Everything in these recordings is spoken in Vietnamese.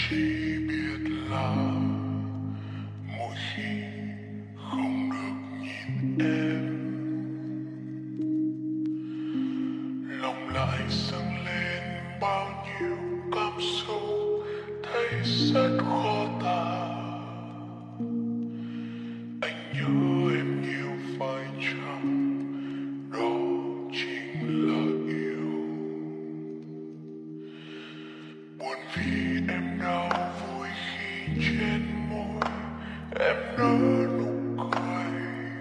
Chỉ biết là mỗi khi không được nhìn em, lòng lại dâng lên bao nhiêu cảm xúc thấy rất khó tả. Anh nhớ em nhiều phải chăng đó chính là yêu? Buồn vì em đau, vui khi trên môi em nở nụ cười.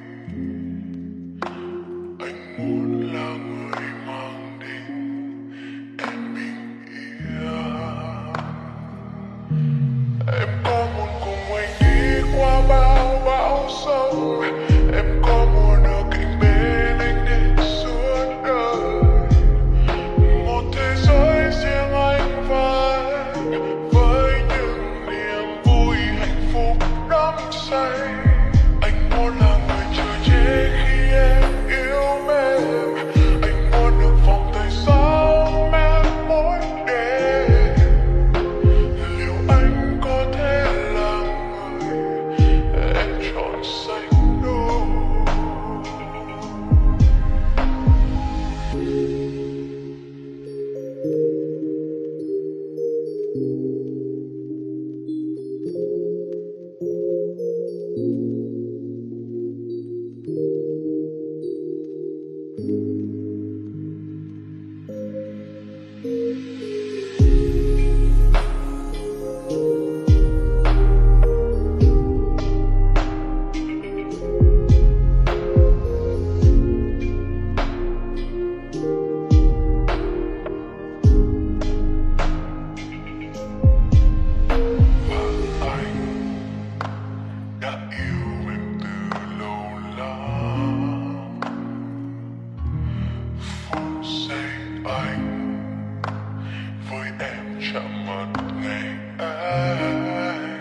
Anh muốn là người mang đến em bình yên. Em có muốn cùng anh đi qua bao bão sông, em có muốn ở cạnh bên anh đến suốt đời. Một thế giới riêng anh và em, với những niềm vui hạnh phúc đắm say. Anh muốn là người chờ che khi em yêu mến. Anh muốn được vòng tay sau em mỗi đêm. Liệu anh có thể là người em chọn xanh đôi? Đã yêu em từ lâu lắm. Phút giây anh với em chạm mặt ngày ấy,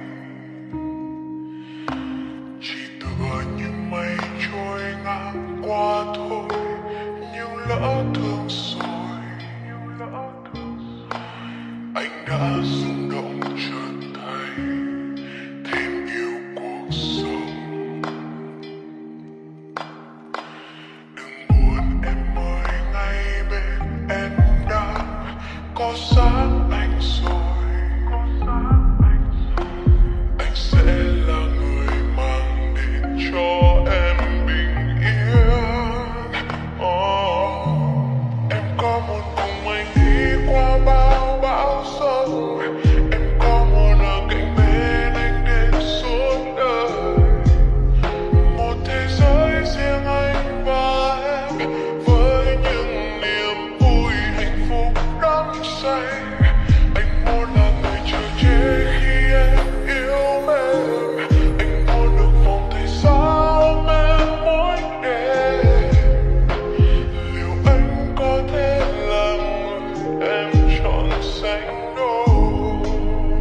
chỉ tựa như mây trôi ngang qua thôi. Nhưng lỡ thương rồi, anh đã rung động chợt thấy thêm yêu cuộc sống. Đừng buồn em ơi, ngay bên em đang có sáng anh rồi. Anh sẽ là người mang đến cho em bình yên. Em có muốn cùng anh đi qua bao bão sông, em có muốn ở cạnh bên anh đến suốt đời. Một thế giới riêng anh và em, với những niềm vui hạnh phúc đắm say. Anh muốn là người chờ che khi em yêu mến. Anh muốn được vòng tay sau em mỗi đêm. Liệu anh có thể là người em chọn sánh đôi?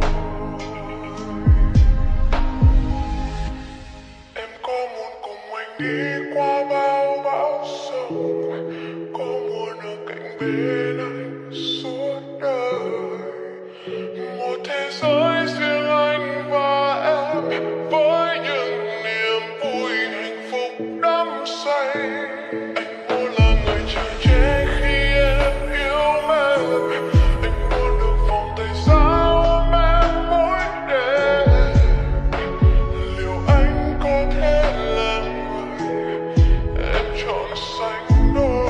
Em có muốn cùng anh đi qua bao bão sông, có muốn ở cạnh bên anh suốt đời. Một thế giới riêng anh và em, với những niềm vui hạnh phúc đắm say. Anh muốn là người chờ che khi em yêu mến. Anh muốn được vòng tay sau em mỗi đêm. Liệu anh có thể là người em chọn sánh đôi?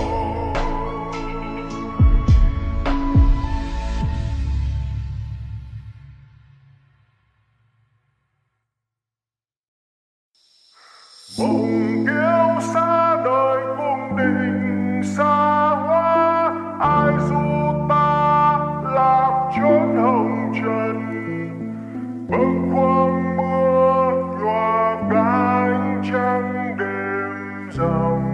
Bỗng yêu xa đời cung đình xa hoa, ai ru ta lạc chốn hồng trần. Bâng khuâng mưa nhòa cánh trăng đêm rằm.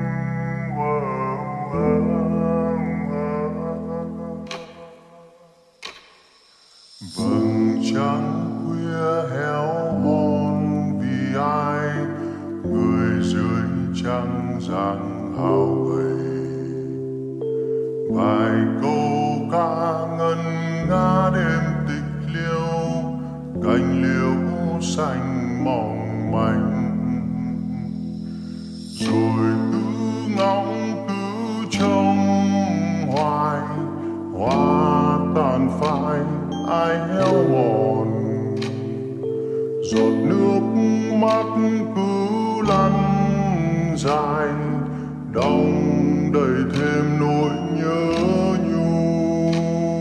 Vầng trăng khuya héo hon vì ai người đong đầy thêm nỗi nhớ nhung.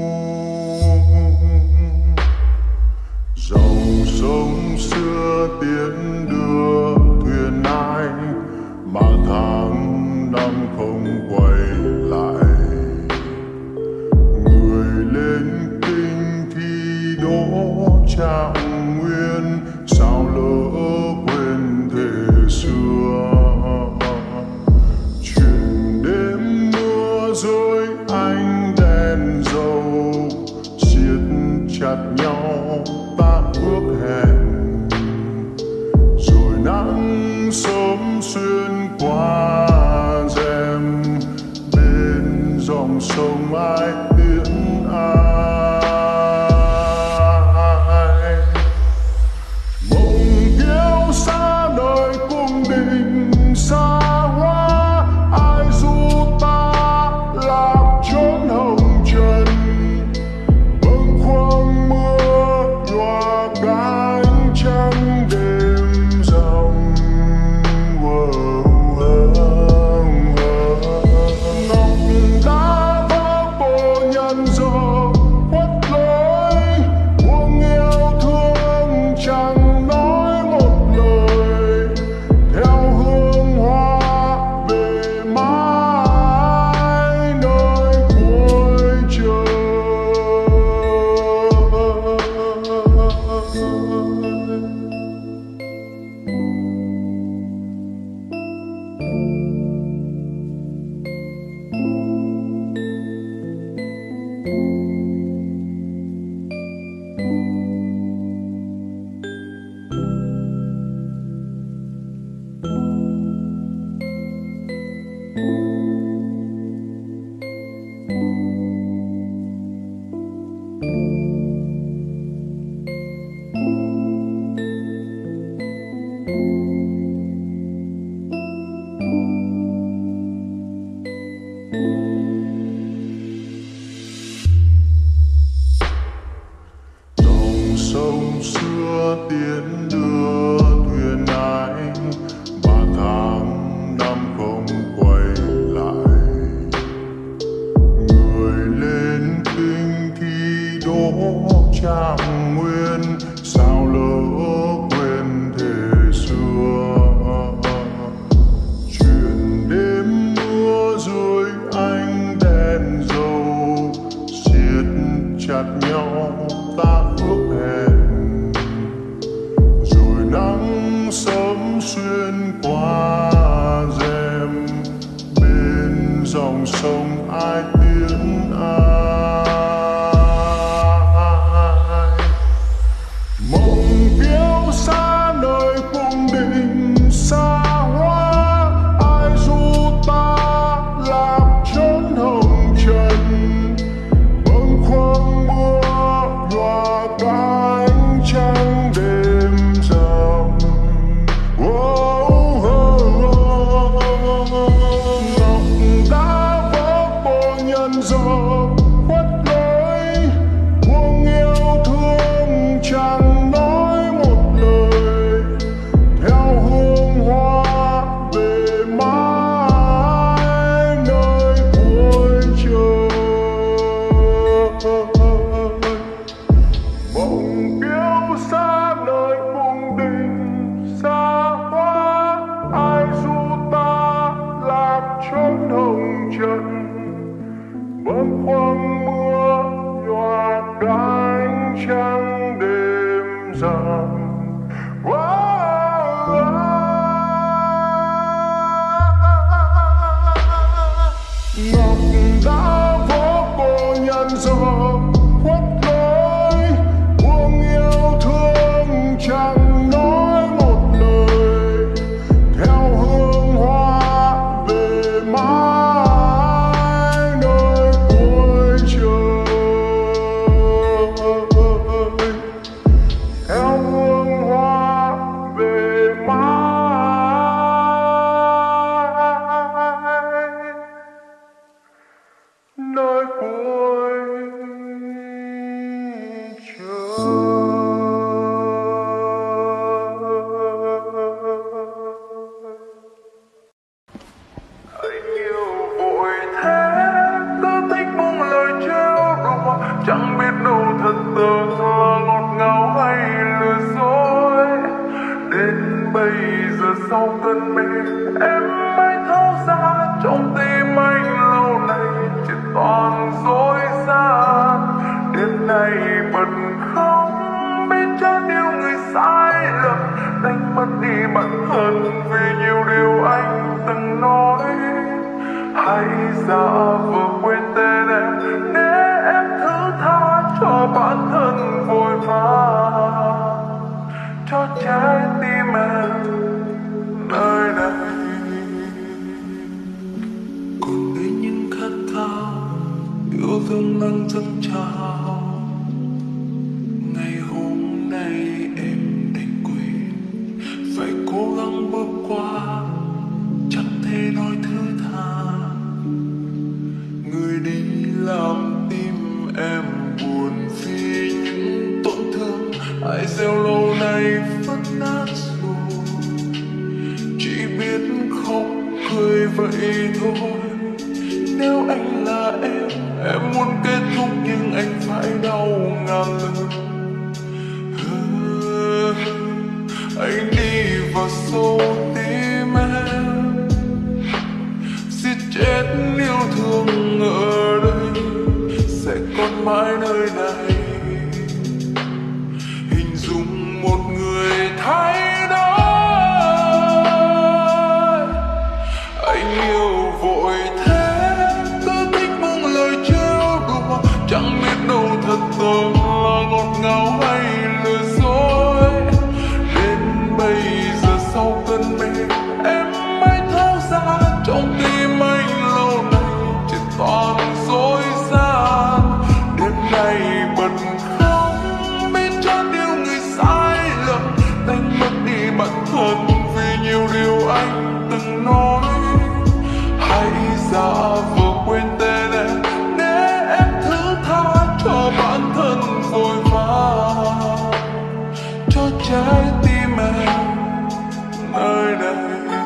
Dòng sông xưa tiễn đưa thuyền ai mà tháng năm không quay lại. Người lên kinh thi đỗ trạng nguyên, sao lỡ quên thế xưa. Chuyện đêm mưa rơi ánh đèn dầu, siết chặt nhau ta ước hẹn. Rồi nắng sớm xuyên qua rèm, bên dòng sông ai tiễn ai. Mộng kiêu xa đời cung đình xa hoa, ai du ta lạc chốn hồng trần. Bâng khuâng mưa nhòa cánh trăng đêm rằm. Ngọc đá vỡ bộ nhân giờ khuất lối, buông yêu thương chẳng nói một lời. Theo hương hoa về mãi nơi cuối trời. Dòng sông xưa tiễn đưa thuyền ai mà tháng năm không quay lại. Người lên kinh thi đỗ trạng nguyên, sao lỡ quên thế xưa. Chuyện đêm mưa dưới ánh đèn dầu, siết chặt nhau ta ước hẹn. Rồi nắng sớm xuyên qua rèm, bên dòng sông ai tiễn ai. Mộng kiêu xa nơi cung đình xa hoa, ai du ta lạc chốn hồng trần. Bâng khuâng mưa nhòa cánh trăng đêm rằm. Ngọc đá vỡ bộ nhân sau cơn mê em mới thấu ra trong tim anh lâu nay chỉ toàn dối gian. Đêm nay bật khóc biết chán yêu người sai lầm, đánh mất đi bản thân vì nhiều điều anh từng nói. Hãy giả vờ quên tên em để em thứ tha cho bản thân vội vã, cho trái tim em nơi này. Còn đây những khát khao yêu thương đang dâng trào, ngày hôm nay em đành quên, phải cố gắng bước qua, chẳng thể nói thứ tha. Người đi làm tim em buồn vì những tổn thương ai gieo lâu nay vẫn nát rồi. Chỉ biết khóc cười vậy thôi. Nếu anh là em muốn kết thúc nhưng anh phải đau ngàn lần. Anh đi vào sâu tim em, giết chết yêu thương ở đây sẽ còn mãi nơi này. Hình dung một người thay đổi, anh yêu vội thế, cứ thích buông lời trêu đùa, chẳng biết đâu thật tâm là ngọt ngào hay lừa dối. Đến bây giờ sau cơn mê em mới thấu ra trong tim anh lâu nay chỉ toàn dối gian. Đêm nay bật khóc biết chán yêu người sai lầm, đánh mất đi bản thân vì nhiều điều anh từng nói. Hãy giả vờ quên tên em để em thứ tha cho bản thân vội vã, cho trái tim em nơi đây.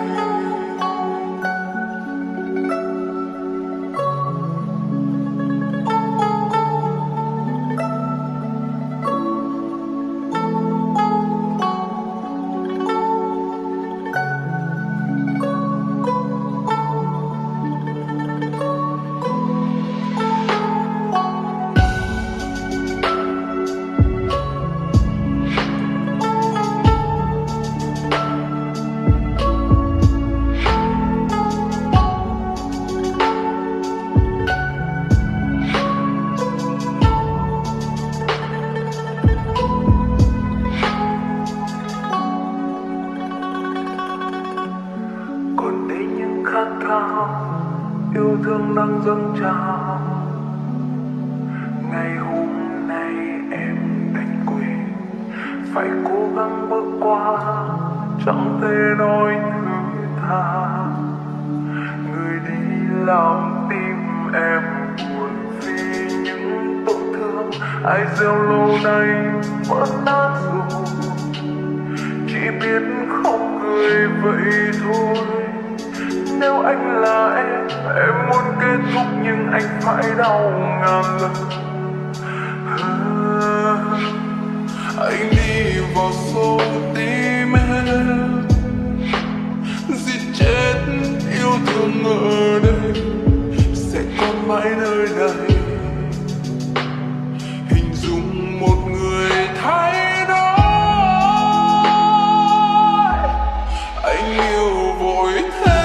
Khát khao yêu thương đang dâng trào, ngày hôm nay em đành quên, phải cố gắng bước qua, chẳng thể nói thứ tha. Người đi làm tim em buồn vì những tổn thương ai gieo lâu nay vẫn nát rồi. Chỉ biết khóc cười vậy thôi. Nếu anh là em muốn kết thúc nhưng anh phải đau ngàn lần. Anh đi vào sâu tim em, giết chết yêu thương ở đây sẽ còn mãi nơi này. Hình dung một người thay đổi, anh yêu vội thế,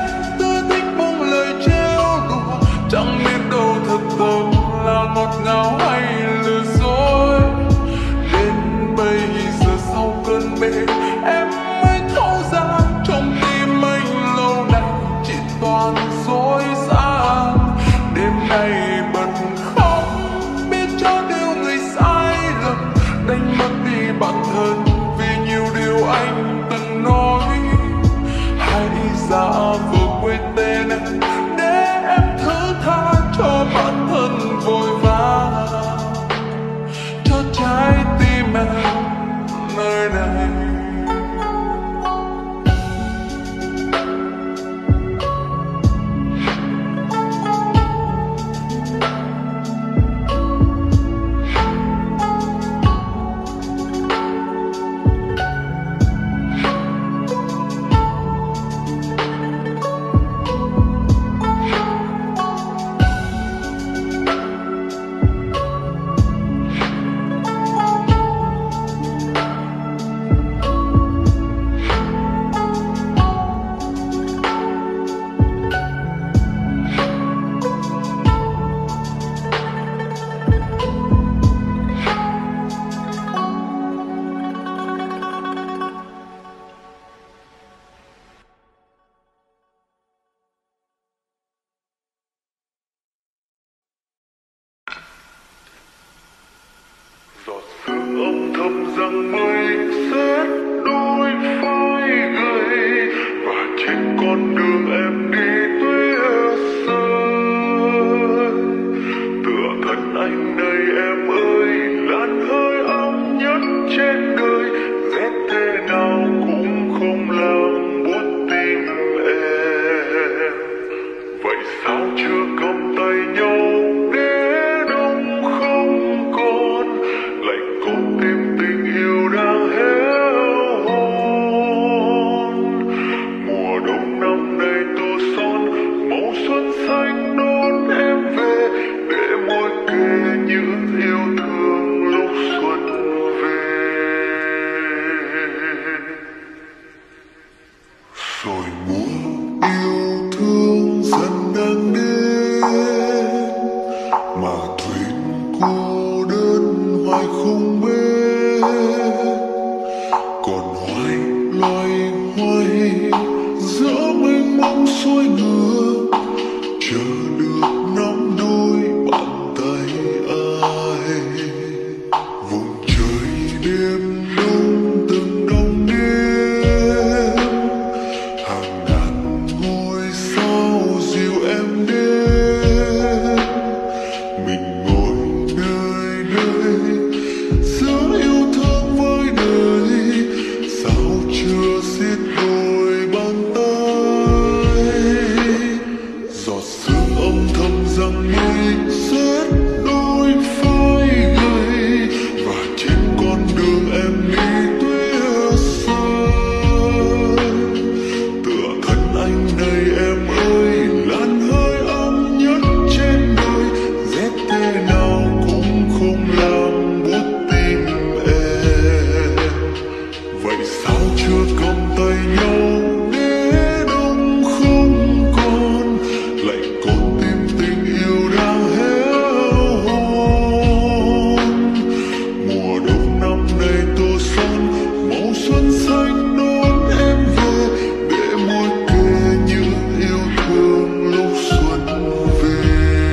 chẳng biết đâu thật tâm là ngọt ngào hay lừa dối. Đến bây giờ sau cơn mê em mới thấu ra trong tim anh lâu nay chỉ toàn dối gian. Đêm nay bật khóc biết cho điều người sai lầm, đánh mất đi bản thân vì nhiều điều anh từng nói. Hãy giả vờ quên tên em để em thứ tha cho bản thân vội vã. sao chưa cầm tay nhau để đông không còn, lại còn tim tình yêu đang héo hon. Mùa đông năm nay tô son màu xuân xanh đón em về, để môi kề những yêu thương lúc xuân về. Rồi mùa yêu thương dần đang đến, mà thuyền cô đơn hoài không bên, còn hoài loay hoay giữa mênh mông xuôi ngược, chờ được nắm đôi bàn tay ai. Vùng trời đêm đông từng đông đêm, hàng ngàn ngôi sao dìu em đến. Mình ngồi nơi đây giữa yêu thương với đời, sao chưa xiết đôi bàn tay. Giọt sương âm thầm rằng mây rét đôi vai gầy, và trên con đường em đi tuyết rơi. Tựa thân anh đây em ơi, làn hơi ấm nhất trên đời, rét thế nào cũng không làm buốt tim em. Vậy sao chưa cầm tay nhau để đông không còn, lại còn tim tình yêu đang héo hon. Mùa đông năm nay tô son màu xuân xanh đón em về, để môi kề những yêu thương lúc xuân về.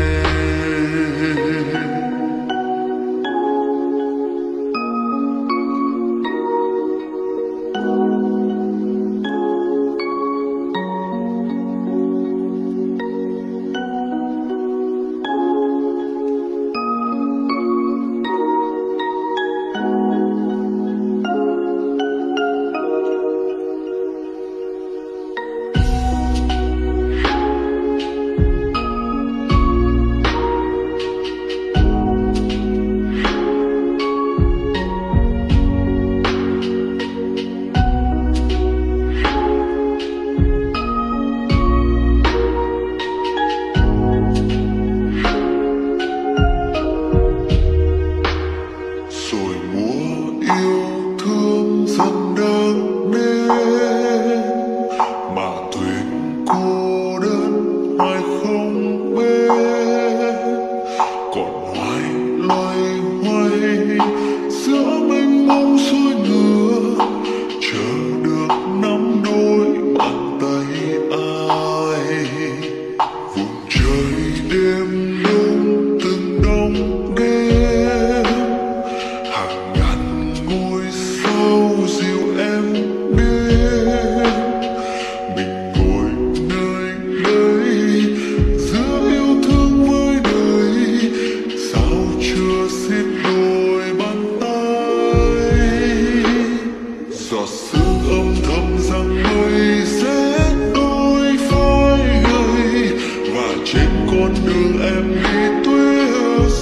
Rồi mùa yêu thương dần đang đến, mà thuyền cô đơn hoài không bên, còn hoài loay hoay giữa mênh mông xuôi ngược, chờ được nắm đôi bàn tay ai. Vùng trời đêm đông từng đông đêm, hàng ngàn ngôi sao dìu em đến. Mình ngồi nơi đây giữa yêu thương với đời, sao chưa xiết đôi bàn tay. Giọt sương âm thầm rằng mây rét đôi vai gầy, và trên con đường em đi tuyết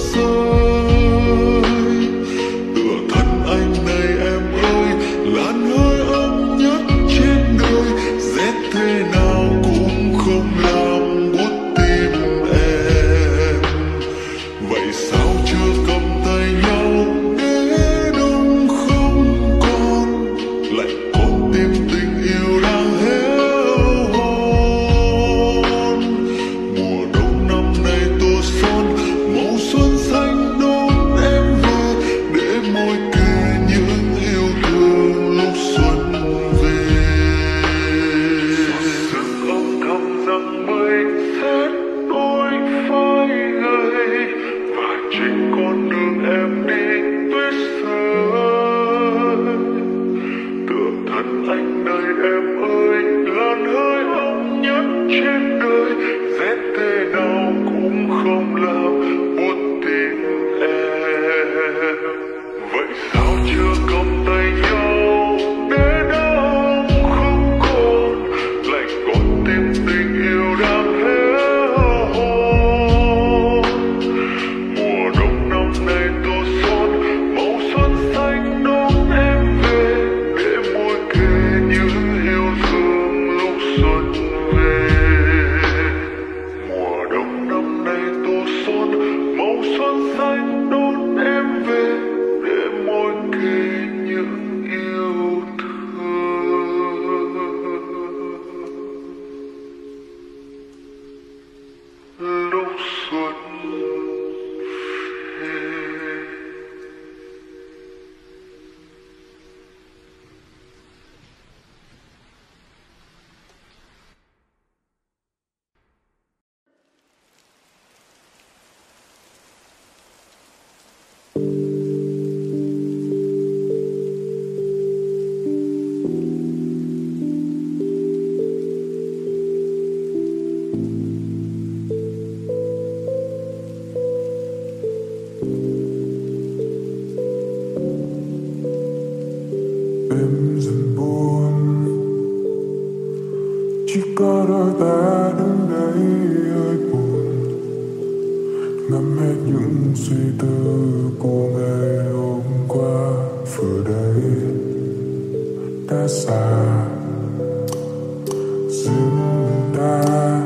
rơi. Tựa thân anh này em ơi, làn hơi ấm nhất trên đời, rét thế nào cũng không làm buốt tim em. Vậy sao chưa cầm tay nhau để đông không còn, lại còn tim tình yêu đang héo hon. Mùa đông năm nay tô son màu xuân xanh đón em về, để môi kề những yêu thương lúc xuân về. Sương âm thầm rằng mây rét đôi vai gầy, và trên con đường em đi tuyết rơi. Tựa thân anh đây em ơi, làn hơi ấm nhất trên đời, rét thế nào cũng không làm buốt tim em. Vậy sao chưa cầm tay nhau để đông không còn, lại còn tim tình yêu đang héo Đêm dần buồn, chỉ có đôi ta đứng đây hơi buồn, ngắm hết những suy tư của ngày hôm qua. Vừa đây đã xa riêng ta,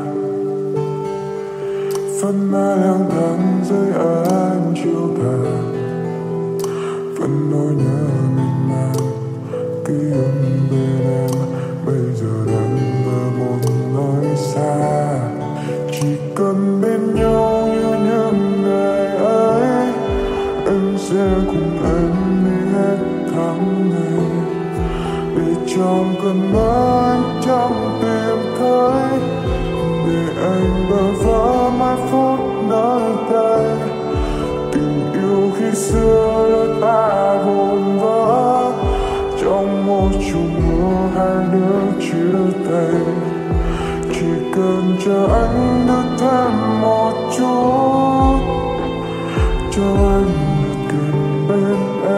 vẫn mãi lang thang dưới ánh chiều tà, vẫn nỗi nhớ miên man ký ức bên em bây giờ đang ở một nơi xa. Chỉ cần bên nhau như những ngày ấy, em sẽ cùng em đi hết tháng ngày, để trong cơn mơ anh chẳng tìm thấy, để anh bơ vơ mai phút nơi đây. Tình yêu khi xưa đôi ta vồn vỡ, trong một chùm mưa hai đứa chia tay. Chỉ cần chờ anh được thêm một chút, cho anh được gần bên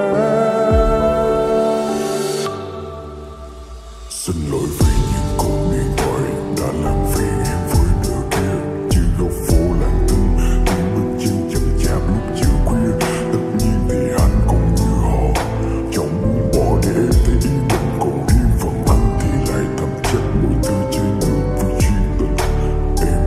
em. Xin lỗi vì những cuộc điện thoại đã làm phiền em với nửa kia. Chỉ góc phố lặng thinh, tiếng bước chân chậm chạp lúc chiều khuya. Tất nhiên thì anh cũng như họ, chẳng muốn bỏ để em thấy ý mình còn riêng phần anh thì lại thầm trách mọi thứ trái ngược với chuyên tình em.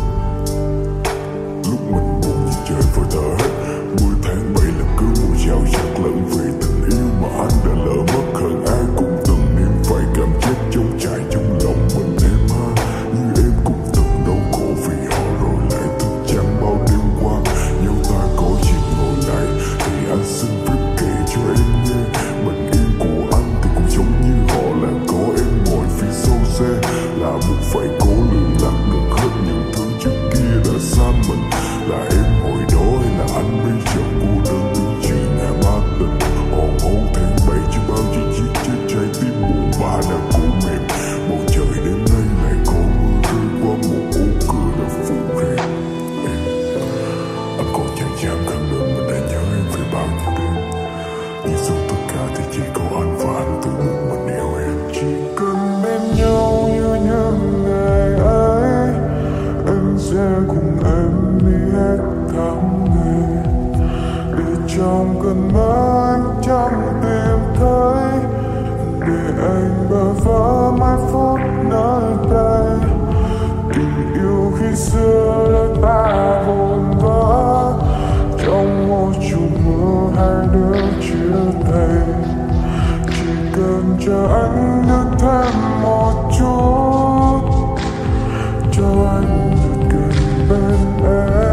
Lúc mình buồn như trời vội thở hết, 10 tháng 7 là cứ mùa dạo dạt lẫn về tình yêu mà anh đã lỡ mất. Hơn ai cũng từng nếm phải cảm giác trống trải trong lòng mình em ha. Như em cũng từng đau khổ vì họ rồi lại thức trắng bao đêm qua. Nếu ta có dịp ngồi lại thì anh xin viết kể cho em nghe. Bình yên của anh thì cũng giống như họ, là có em ngồi phía sau xe, là buộc phải cố lường lặng được hết những thứ trước kia đã xa mình. Là em hồi đó hay là anh bây giờ cô đơn đứng chuyện nhà ba tình. Hòn hôn tháng 7 chưa bao giờ giết chết trái tim buồn bã đã cũ mềm. Bầu trời đêm nay lại có mưa rơi qua một ô cửa đã phủ rèm em. Anh còn chẳng dám khẳng định mình đã nhớ em về bao nhiêu đêm, nhưng sau tất cả thì chỉ có anh và anh tự một mình yêu em. Chỉ cần bên nhau như những ngày ấy, anh sẽ cùng em đi hết tháng ngày, để trong cơn mơ anh chẳng tìm thấy, để anh bơ vơ mai phút nơi đây. Tình yêu khi xưa đã ta vồn vỡ, trong một chùm mưa hai đứa chia tay. Chỉ cần chờ anh được thêm một chút, cho anh được gần bên em.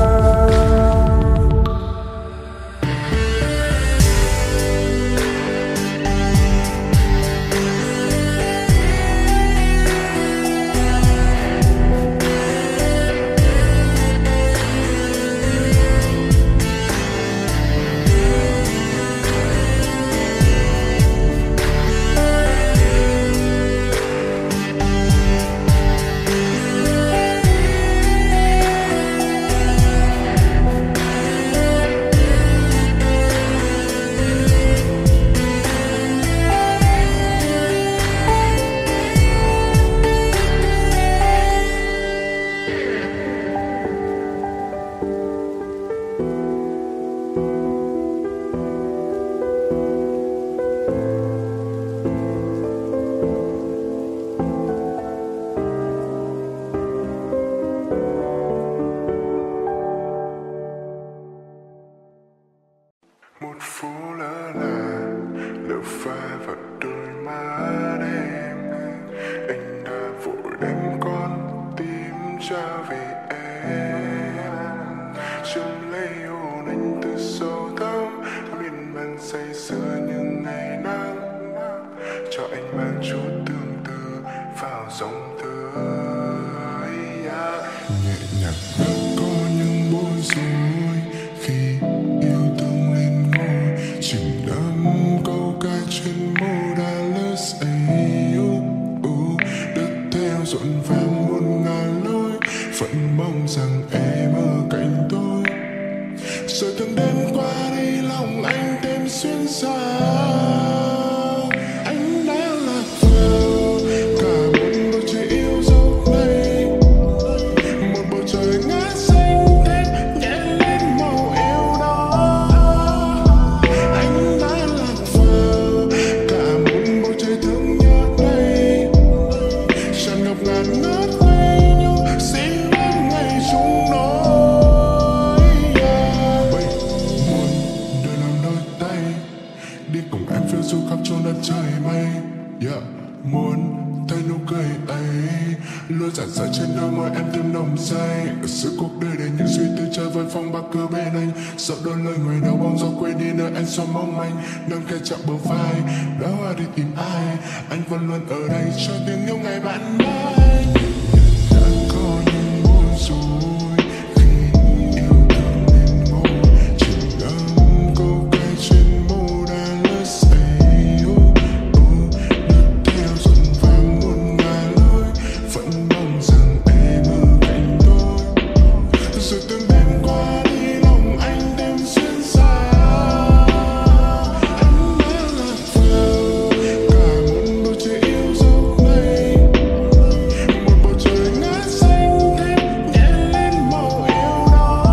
Một phố lỡ làng lỡ pha vào đôi má em, anh đã vội đem con tim trả về em. Chấm lấy hôn anh từ sâu thẳm, miên man say sưa như ngày nắng, cho anh mang chút tương tư vào dòng tươi. Nhẹ nhàng có những bối rối khi yêu thương lên ngôi, chìm đắm câu ca trên môi đã lỡ say. Đất theo rộn vàng muôn ngàn lối, rằng em ở cạnh tôi. Rồi từng đêm qua đi lòng anh thêm xuyên xa. Anh đã lạc vào cả một bầu trời yêu dấu này, một bầu trời ngát xanh thét nhẹ lên màu yêu đó. Anh đã lạc vào cả một bầu trời thương nhớ này, tràn ngập ngàn ngát ngây nhung xin em ngày chúng nói. Vậy muốn đôi lòng đôi tay đi cùng em phiêu du khắp chốn đất trời mây. Muốn thấy nụ cười ấy luôn rạng rỡ trên đôi môi em thêm nồng say. Ở giữa cuộc đời để những suy tư chơi với phong bạc cứ bên anh, sợ đôi lời người đau bóng gió quên đi nơi anh xóa mong manh. Nâng kẻ chạm bờ vai đã hoa đi tìm ai, anh vẫn luôn ở đây cho tiếng yêu ngày bạn mai. Đã có những buồn rồi khi yêu thương nên ngồi chỉ ngắm câu ca trên môi đã lỡ say. Nước theo dần vàng muôn ngàn lối vẫn mong rằng em ở cạnh tôi. Rồi từng đêm qua đi lòng anh thêm xuyên xa. Anh đã lạc vào cả một bầu trời yêu dấu này, một bầu trời ngát xanh thét nhẹ lên màu yêu đó.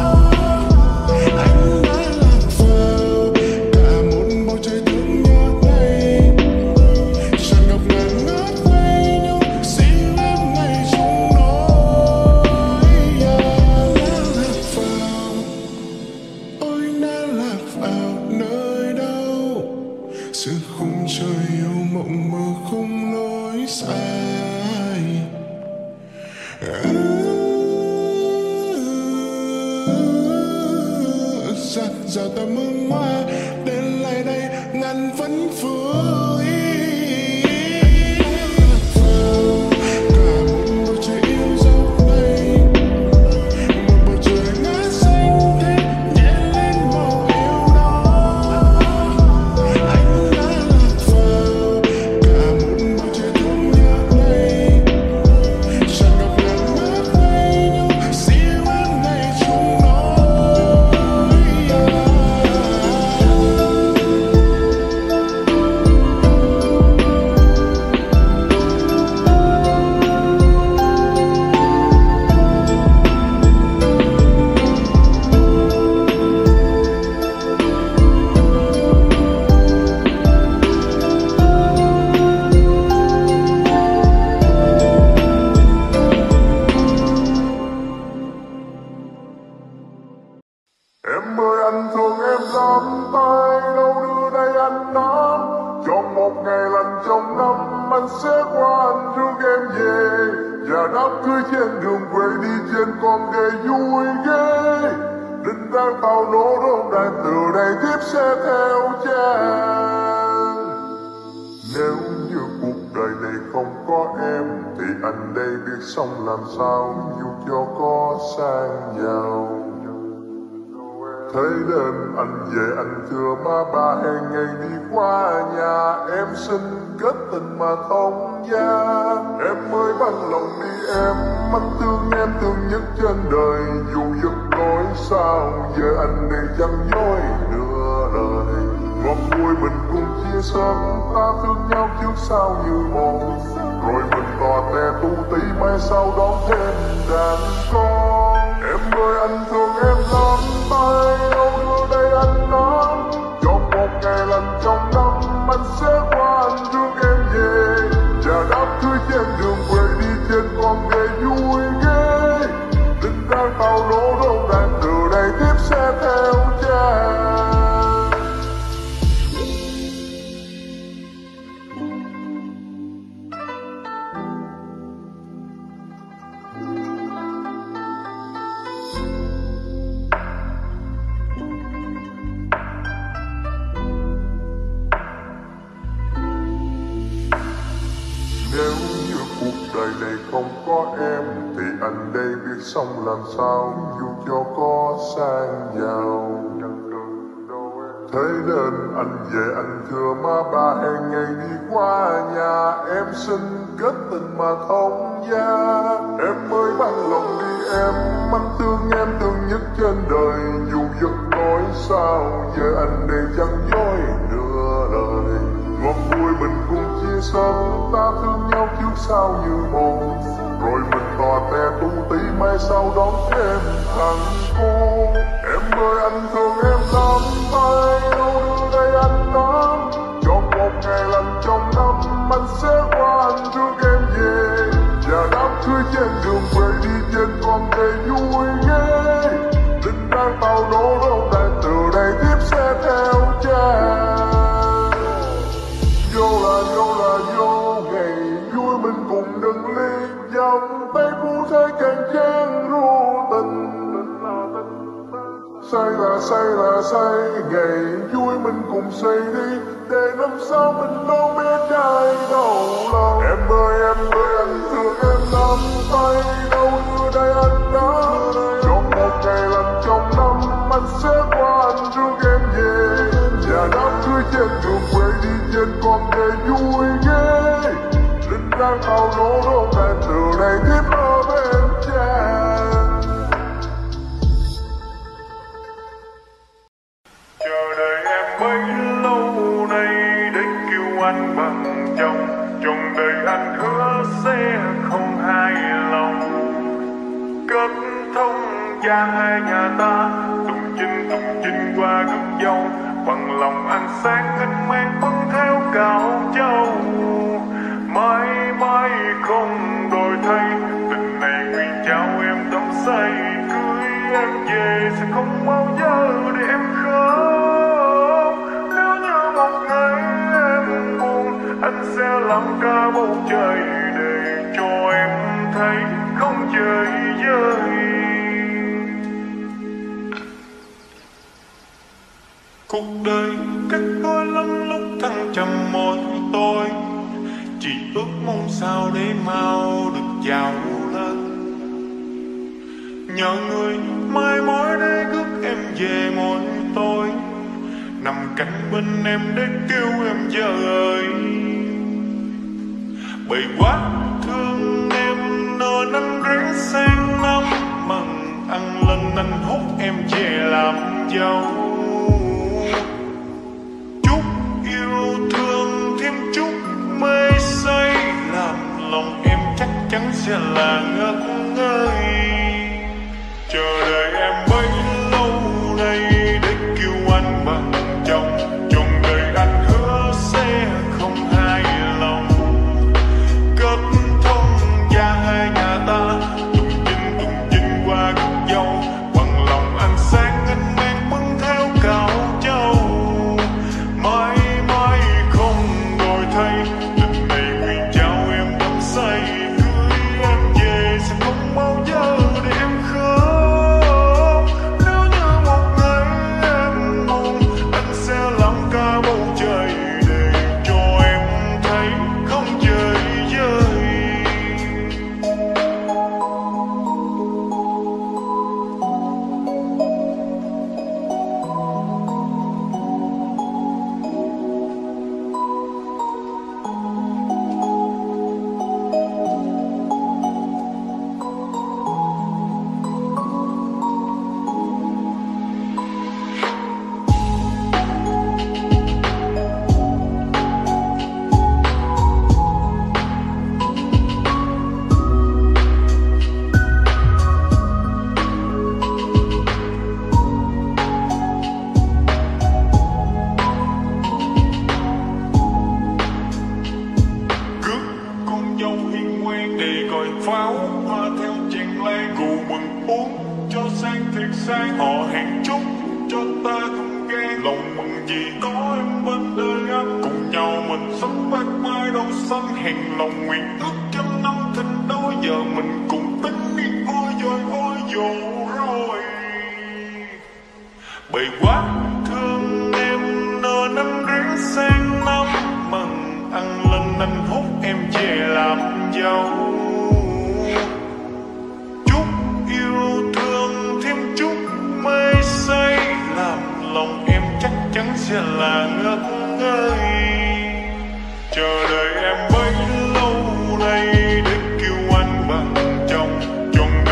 Anh đã lạc vào cả một bầu trời thương nhớ này, tràn ngập ngàn ngát ngây nhung xin em ngày chúng nói. Đã lạc vào, ôi đã lạc vào nơi đâu, giữa khung trời yêu mộng mơ không lối sai. Giặt rào tầm hương hoa đến lại đây ngàn vẫn vui. Cả một bầu trời yêu dấu này, một bầu trời ngát xanh thét nhẹ lên màu yêu đó. Anh đã lạc vào cả một bầu trời thương nhớ này, tràn ngập ngàn ngát ngây nhung siêu em ngày chúng nói. Em ơi anh thương em lắm, tay đâu đưa đây anh nắm. Trong một ngày lành trong năm anh sẽ qua anh rước em về, và đám cưới trên đường quê đi trên con đê vui ghê. Đinh đang tàu nổ rôm đàn từ đây tiếp sẽ theo chàng. Nếu như cuộc đời này không có em thì anh đây biết sống làm sao dù cho có sang giàu. Thế nên anh về anh thưa má ba hẹn ngày đi qua nhà em xin kết tình mà thông gia. Em ơi bằng lòng đi em, anh thương em thương nhất trên đời. Dù giật lối sao giờ anh đây chẳng dối nửa lời. Ngọt vui mình cùng chia sớm, ta thương nhau trước sau như một. Rồi mình tỏ te tu tí mai sau đón thêm đàn con. Em ơi anh thương em lắm, tay đâu đưa đây anh nắm. Trong một ngày lành trong năm anh sẽ qua anh rước em về, và đám cưới trên đường quê đi trên con đê vui ghê. Đinh đang tàu nổ rôm đàn từ đây tiếp sẽ theo chàng. Nếu như cuộc đời này không có em thì anh đây biết sống làm sao dù cho có sang giàu. Thế nên anh về anh thưa má ba hẹn ngày đi qua nhà em xin kết tình mà thông gia. Em ơi bằng lòng đi em. Anh thương em thương nhất trên đời, dù giận nói sao giờ anh đây chẳng dối nửa lời. Ngọt vui mình cùng chia sớm, ta thương nhau trước sau như một, rồi mình tò te tu tí mai sau đón thêm thằng cô. Em ơi anh thương em lắm, tay đâu đưa đây anh nắm, chọn một ngày lành trong năm anh sẽ qua anh rước em về. Và đám cưới trên đường về đi trên con cây vui ghê, linh đang tàu nổ rông đàn từ đây tiếp sẽ theo cha. Vô là vô ngày vui mình cùng đừng ly dòng, tay phu thế càng chán ru tình. Say là say ngày vui mình cùng say đi, để năm sau mình đâu biết trai đâu lòng. Em ơi anh thương em lắm, tay đâu đưa đây anh đã, chọn một ngày lành trong năm anh sẽ qua anh rước em về. Và đám cưới trên đường quê đi trên con cây vui ghê, linh đang tàu nổ rông đàn từ đây tiếp ở bên cha. Chờ đợi em bấy lâu nay để kêu anh bằng chồng, chồng đời anh hứa sẽ không hài lòng. Kết thông gia hai nhà ta tùng chinh qua gương dâu, bằng lòng anh sáng anh mang bưng theo cạo châu. Mãi mãi không đổi thay, tình này nguyện trao em tấm say, cưới em về sẽ không bao giờ để em khóc. Nếu như một ngày em buồn, anh sẽ làm cả bầu trời để cho em thấy không chơi vơi. Cuộc đời cách đôi lắm lúc thăng trầm mỗi tôi, chỉ ước mong sao để mau được giàu lên. Nhờ người mai mối để rước em về mỗi tối, nằm cạnh bên em để kêu em giờ ơi. Bởi quá thương em nên anh ráng sang năm, mừng ăn lên anh hút em về làm dâu. Chút yêu thương thêm chút mê say, làm lòng em chắc chắn sẽ là ngất ngây. Chờ đợi em bấy lâu nay để kêu anh bằng chồng, chồng đời anh hứa sẽ không hài lòng. Kết thông gia hai nhà ta tùng chinh qua gương dâu, bằng lòng anh sáng anh mang bưng theo cạo châu. Mãi mãi không đổi thay, tình này nguyện trao em đắm say, cưới em về sẽ không bao giờ để em khóc. Nếu như một ngày em buồn, anh sẽ làm cả bầu trời để cho em thấy không chơi vơi. Pháo hoa theo chèn lan, rượu mừng uống cho sang thiệt sang. Họ hẹn chúc cho ta không ghen, lòng mừng vì có em bên đời anh. Cùng nhau mình sống bát mai đâu xanh, hẹn lòng nguyện ước trăm năm thịnh đôi. Giờ mình cùng tính miên ôi dồi rồi. Bởi quá thương em nên anh ráng sang năm, mừng ăn lên anh hút em về làm dâu. Lòng em chắc chắn sẽ là ngất ngây. Chờ đợi em bấy lâu nay để kêu anh bằng chồng, chồng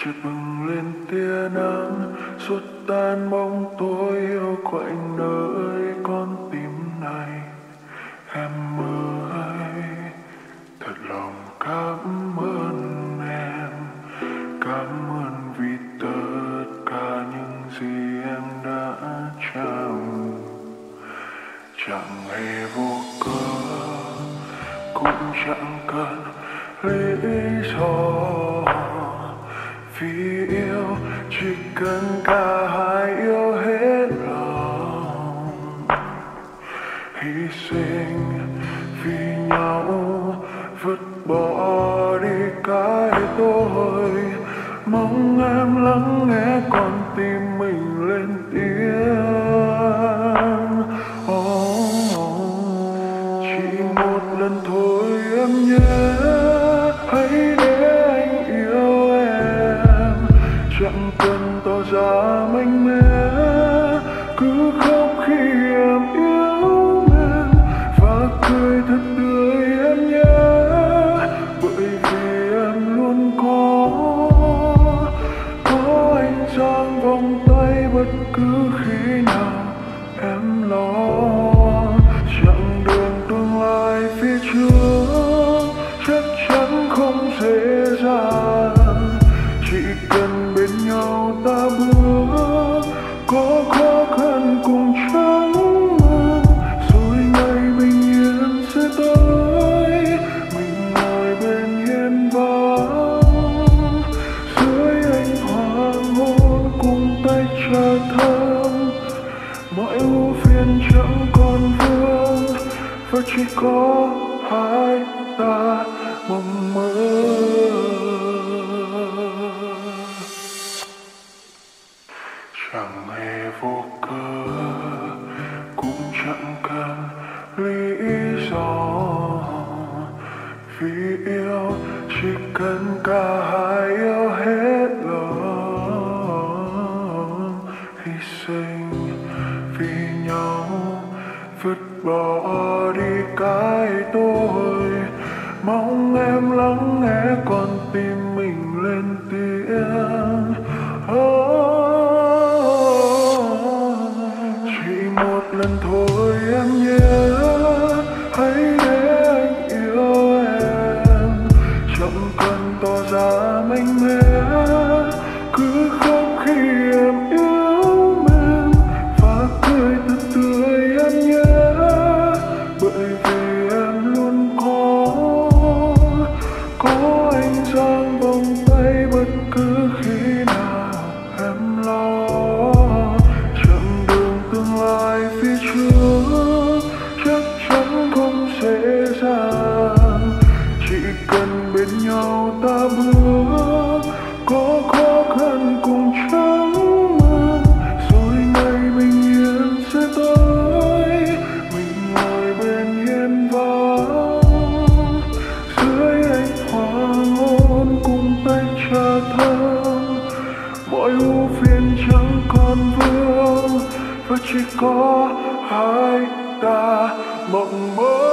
chợt bừng lên tia nắng, xua tan bóng tối yêu quạnh nơi con tim này. Em ơi, thật lòng cảm ơn em, cảm ơn vì tất cả những gì em đã trao. Chẳng hề vô cớ, cũng chẳng cần lý do, vì yêu chỉ cần cả hai yêu hết lòng, hy sinh vì nhau, vứt bỏ đi cái tôi. Mong em lắng nghe con tim mình lên tiếng. Chỉ một lần thôi em nhé, hãy để anh yêu em, chẳng cần tỏ ra mạnh mẽ, cứ khóc khi em yêu em và cười thật tươi em nhé, bởi vì em luôn có anh giang vòng tay bất cứ khi nào em lo. Chặng đường tương lai phía trước chắc chắn không dễ dàng, chỉ cần bên nhau ta bước, có khó khăn cùng chẳng mừng, rồi ngày bình yên sẽ tới. Mình ngồi bên hiên vắng, dưới ánh hoàng hôn cùng tay trà thơm, mọi ưu phiền chẳng còn vương, và chỉ có hai ta mộng mơ. Chẳng hề vô cớ, cũng chẳng cần lý do, vì yêu chỉ cần cả hai yêu hết lòng, hy sinh vì nhau, vứt bỏ đi cái tôi. Mong em lắng nghe con tim mình lên tiếng. Chỉ một lần thôi em nhé, hãy để anh yêu em, chẳng cần tỏ ra mạnh mẽ, cứ khóc khi em yêu em và cười thật tươi em nhé, bởi vì em luôn có anh giang vòng tay bất cứ khi nào em lo. Chặng đường tương lai phía trước chắc chắn không dễ dàng, chỉ cần bên nhau ta bước, có khó khăn cùng chẳng mừng, rồi ngày bình yên sẽ tới. Mình ngồi bên hiên vắng, dưới ánh hoàng hôn cùng tay trà thơm, mọi ưu phiền chẳng còn vương, và chỉ có hai ta mộng mơ.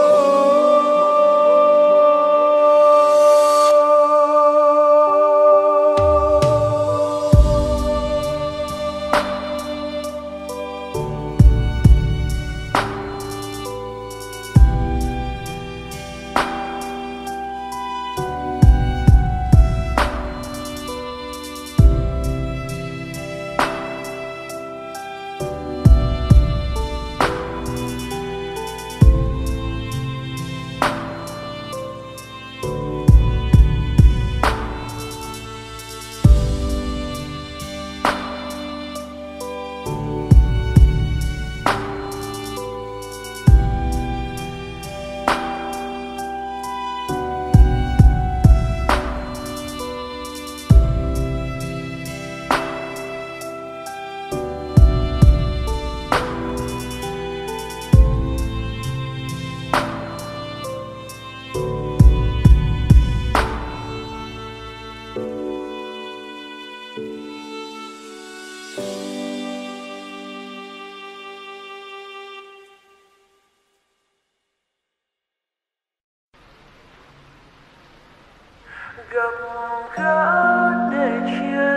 gặp gỡ để chia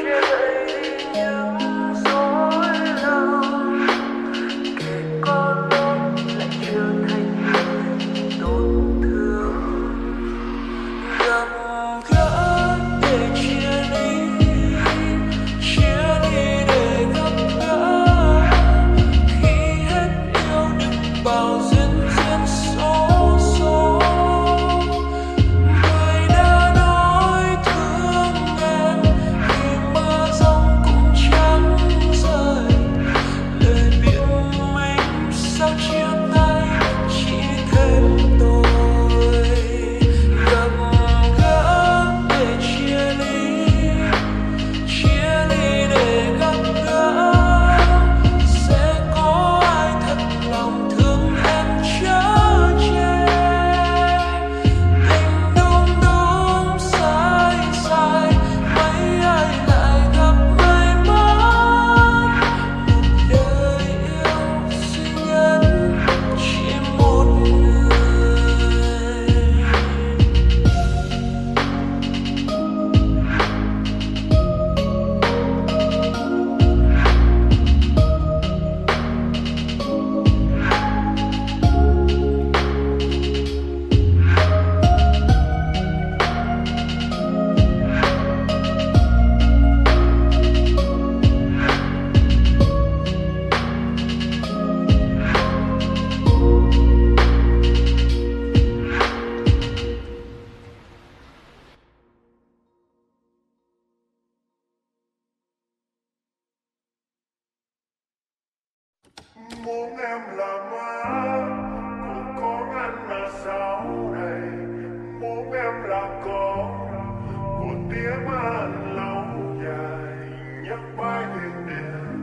Muốn em là má của con anh là sau này. Muốn em là con của tiếng anh lâu dài. Nhắc bãi thuyền điện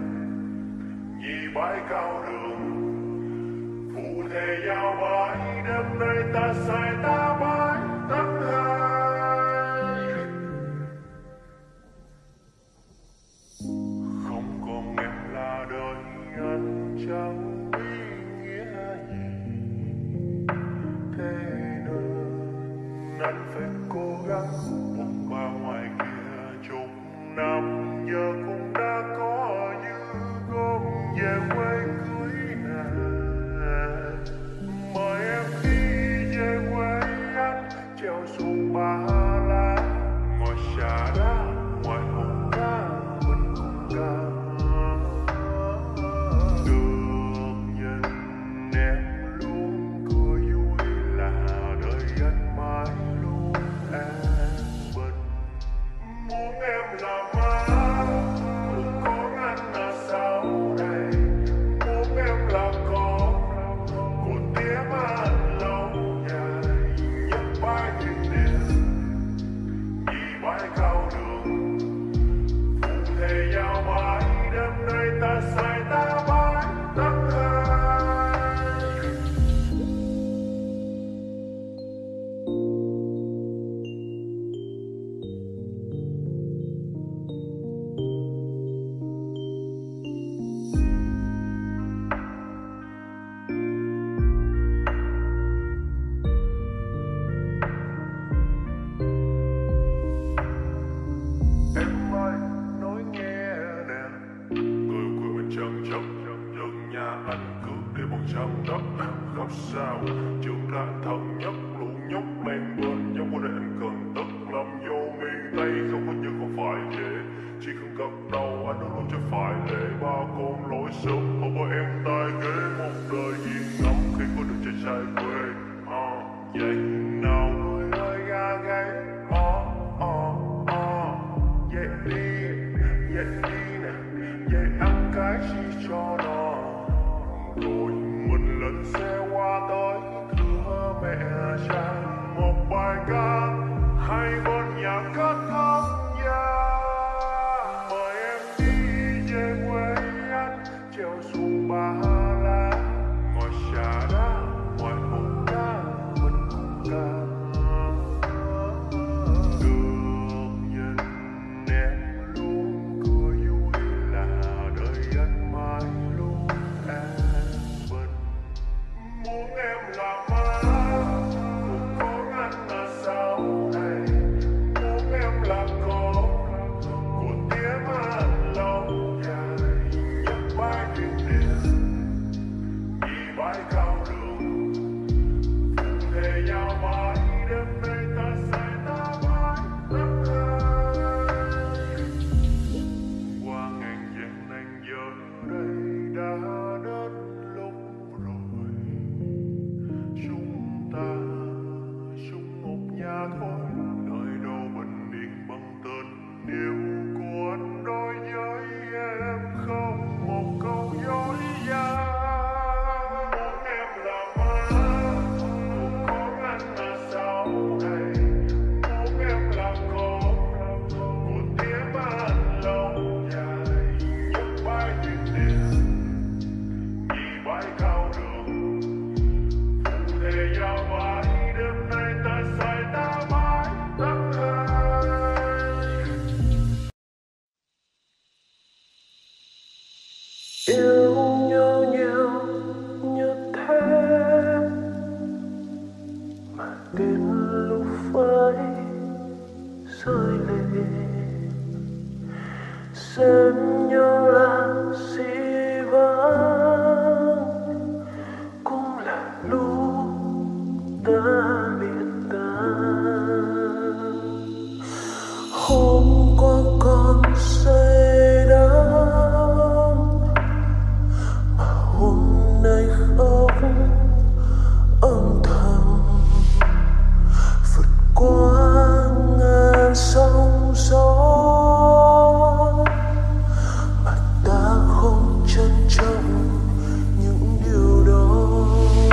nhì bãi cao đường, phụ thề giao bãi đêm nay ta sai ta bãi tháng hai. Không còn em là đời anh chẳng ý nghĩa gì, thế nên anh phải cố gắng buông bao ngoài kia chục năm. Giờ cũng đã có như gom về quê cưới nàng. Mời em đi về quê anh treo xuống Ba La, ngồi xà đá ngoài hồ cá bên cùng ca. Khóc sao trường ra thận nhất lũ nhóc lên bên giống qua đây anh cần tất làm vô miền Tây không có như không phải vậy chỉ cần gật đầu anh luôn luôn cho phải lệ ba con lối sớm không có em tai ghế một đời yên ngắm khi có được chạy trai quê vậy nào người ơi ga gáy vậy đi nè vậy ăn cái chi cho nó rồi mình lên xe qua tới thưa mẹ cha một bài ca hai bên nhà cất khóc gia. Mời em đi về quê anh treo xuống Ba La, ngồi xà đá ngoài hồ cá bên cùng ca. Được nhìn em luôn cười yêu nhau nhiều như thế mà đến lúc phải rơi lệ, xem nhau là dĩ vãng, cũng là lúc ta biệt tan. Hôm qua còn say đắm mà hôm nay khóc âm thầm, vượt qua ngàn sóng gió mà ta không trân trọng những điều đó.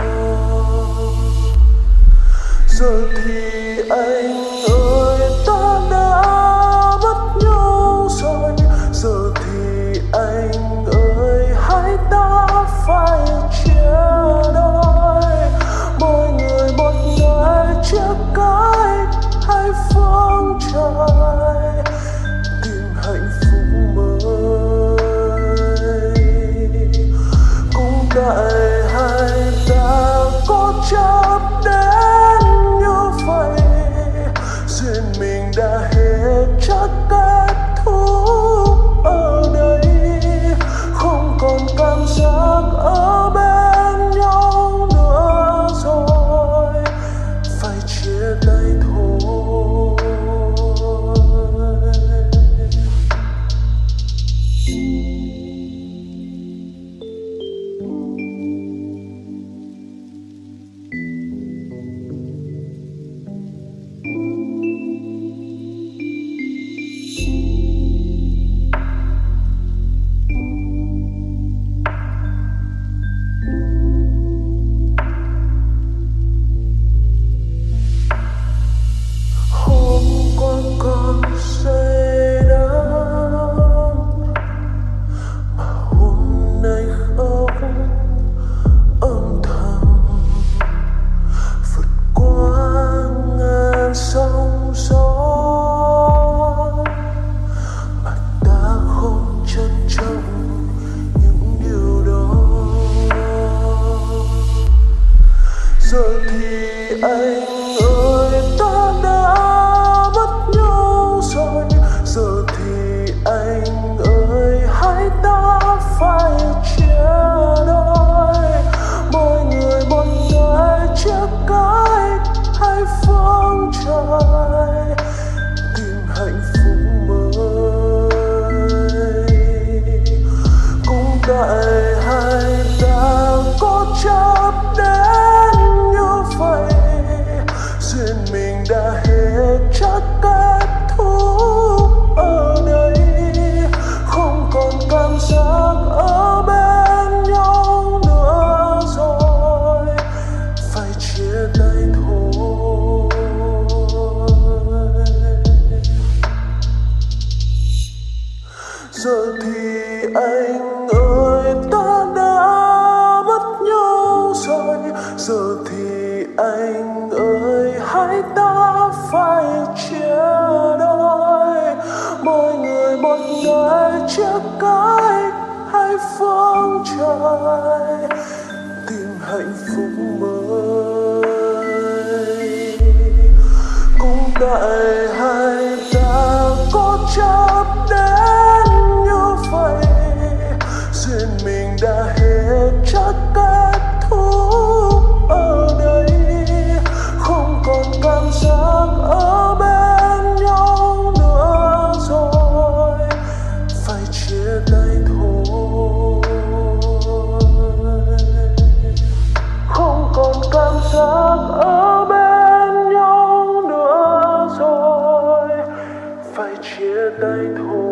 Giờ thì anh ơi, ta đã mất nhau rồi. Giờ thì anh ơi, hãy ta phải chia đôi. Mỗi người một nơi chia cách hai phương trời, tìm hạnh phúc mới. Cũng tại hai ta có chấp đến như vậy, duyên mình đã hết chắc kết thúc ở đây. Không còn cảm giác ở bên nhau nữa rồi, phải chia tay thôi. Hôm qua còn say đắm mà hôm nay khóc âm thầm, vượt qua ngàn sóng gió mà ta không trân trọng những điều đó. Giờ thì anh ơi, ta đã mất nhau rồi. Giờ thì anh ơi, hãy ta phải chia đôi. Mỗi người một nơi chia cách hai phương trời, tìm hạnh phúc mới. Cũng tại hai ta có chấp đến như vậy, duyên mình đã hết chắc kết thúc ở đây. Không còn cảm giác ở bên nhau nữa rồi, phải chia tay thôi. Giờ thì anh ơi, ta đã mất nhau rồi. Giờ thì anh ơi, hãy ta phải chia đôi. Mỗi người một nơi chia cách hai phương trời, tìm hạnh phúc mới. Cũng tại hai ta có chấp đến như vậy, duyên mình đã hết chắc kết thúc ở đây. Không còn cảm giác ở bên nhau nữa rồi, phải chia tay thôi. Không còn cảm giác ở bên nhau nữa rồi, phải chia tay thôi.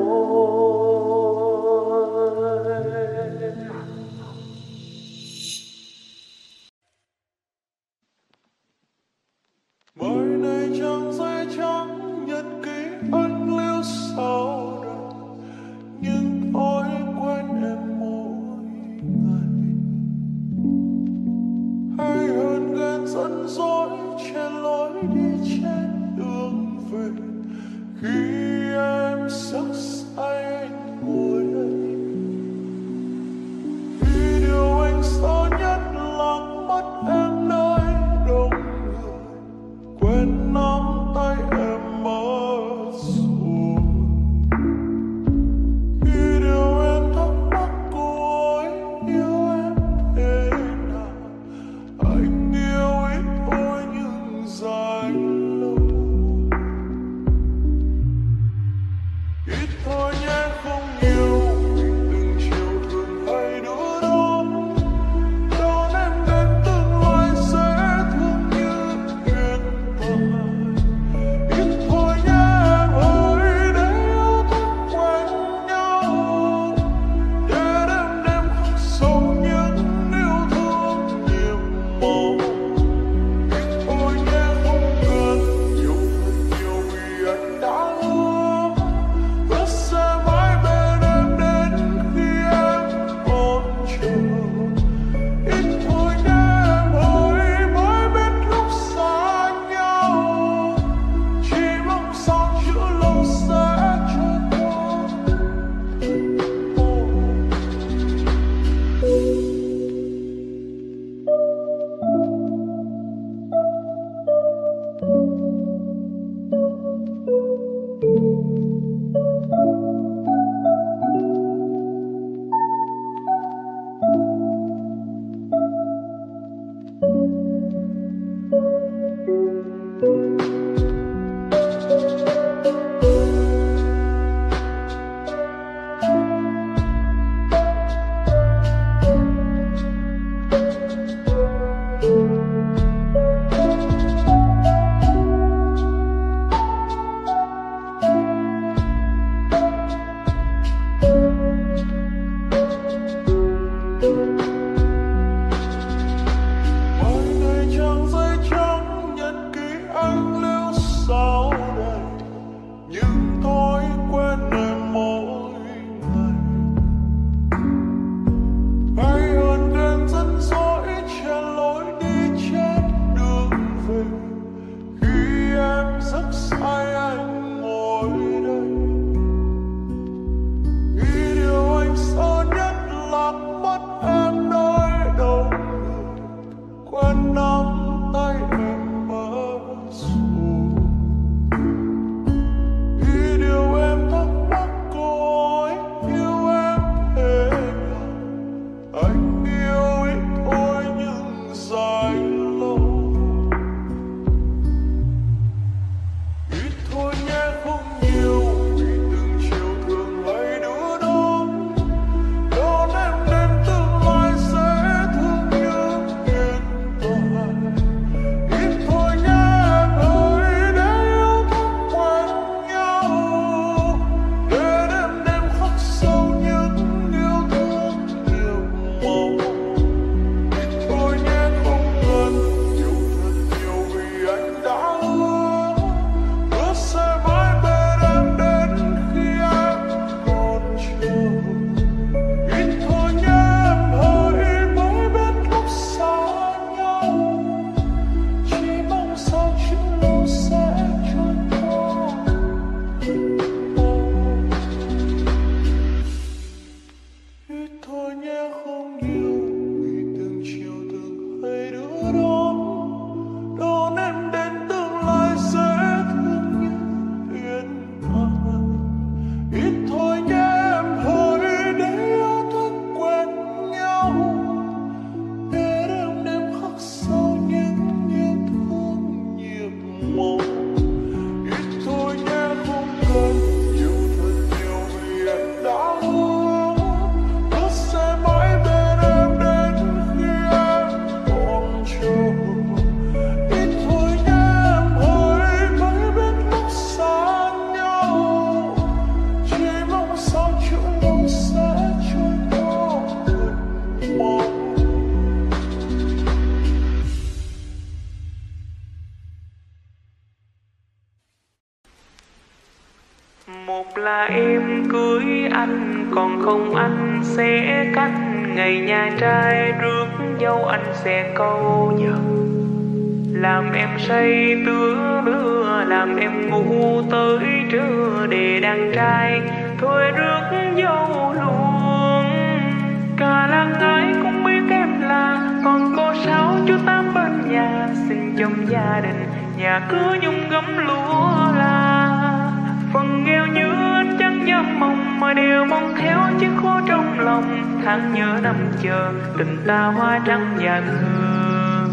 anh, còn không anh sẽ canh. Ngày nhà trai rước dâu anh sẽ câu nhật, làm em say tứa lứa, làm em ngủ tới trưa. Để đàn trai thôi rước dâu luôn. Cả làng ai cũng biết em là con cô Sáu chú Tám bên nhà. Xin trong gia đình nhà cứ nhung gấm lúa là. Phần nghèo như anh chẳng dám mong, mà đều mong khéo chiếc khô trong lòng. Tháng nhớ năm chờ tình ta hoa trắng và hương.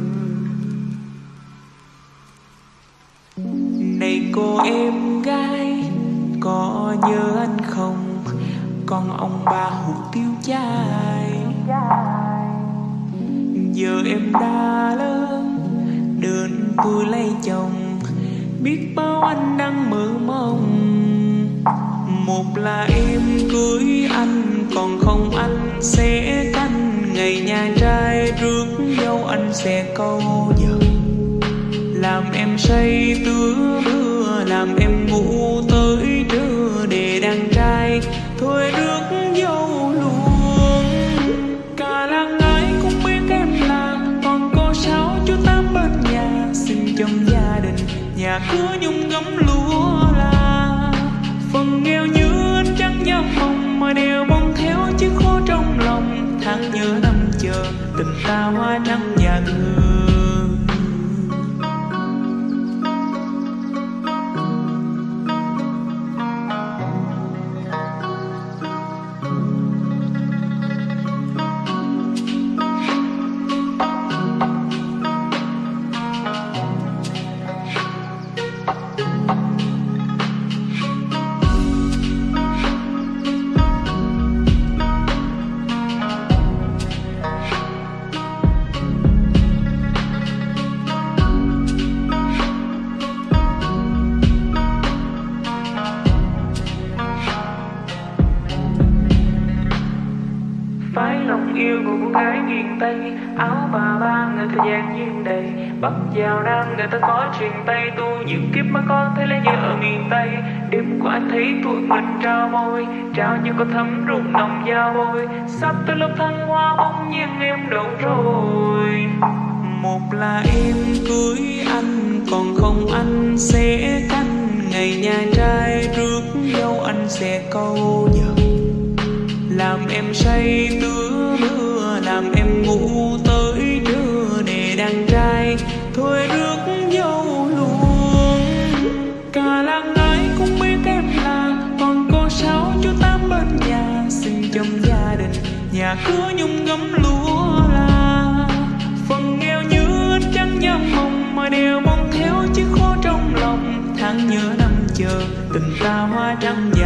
Này cô em gái, có nhớ anh không? Con ông bà hụt tiêu chai. Giờ em đã lớn, đơn tôi lấy chồng. Biết bao anh đang mơ mộng. Một là em cưới anh, còn không anh sẽ canh. Ngày nhà trai rước dâu anh sẽ câu nhật, làm em say tứa lứa, làm em ngủ tới trưa. Để đàn trai thôi rước dâu luôn. Cả làng ai cũng biết em là con cô Sáu chú Tám bên nhà. Xin trong gia đình nhà cứ nhung gấm lúa là. Phần nghèo như anh chẳng dám mong, mà đều mong theo chiếc khô trong lòng. Tháng nhớ năm chờ tình ta hoa trắng và hương. Phái lòng yêu của cô gái miền Tây, áo bà ba người ta dàn duyên đầy. Bắc vào Nam người ta có truyền tay, tôi nhiều kiếp mới có thấy lấy như ở miền Tây. Đêm qua anh thấy tụi mình trao môi, trao như có thấm rụng nồng dao bôi. Sắp tới lúc thăng hoa bỗng nhiên em đâu rồi. Một là em cưới anh, còn không anh sẽ canh. Ngày nhà trai rước dâu anh sẽ câu nhật, làm em say tứa lứa, làm em ngủ tới trưa. Để đàn trai thôi rước dâu luôn. Cả làng ai cũng biết em là con cô Sáu chú Tám bên nhà. Xin trong gia đình nhà cứ nhung gấm lúa là. Phần nghèo như anh chẳng dám mong, mà đều mong theo chiếc khô trong lòng. Tháng nhớ năm chờ tình ta hoa trắng